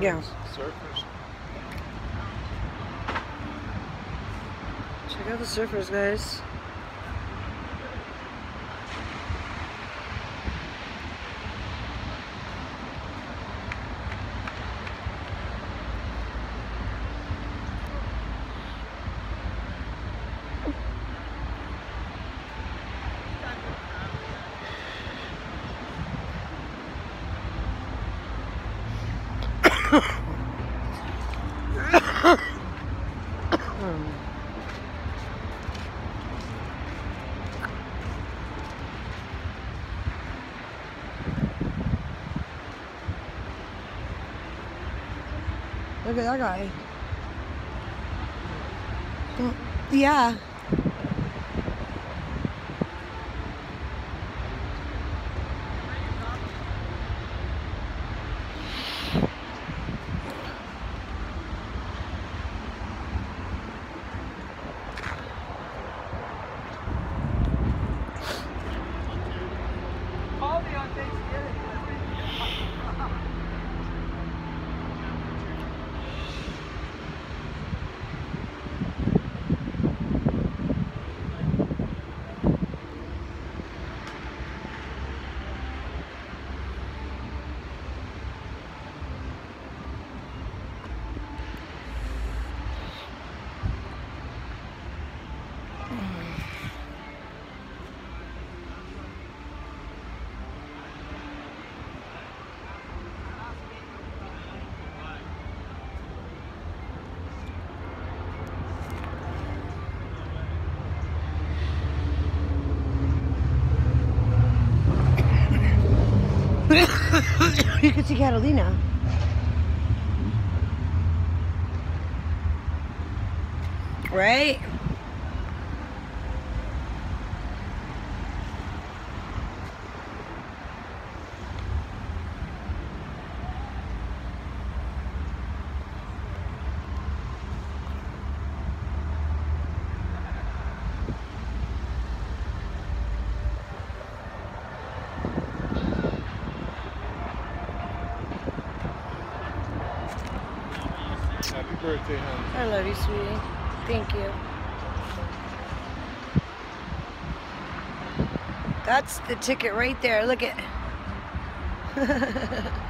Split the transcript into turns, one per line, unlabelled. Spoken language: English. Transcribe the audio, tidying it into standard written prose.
Yeah.
Surfers.
Check out the surfers, guys. Look at that guy. Yeah. You can see Catalina. Right?
Happy birthday, honey.
I love you, sweetie. Thank you. That's the ticket right there. Look at.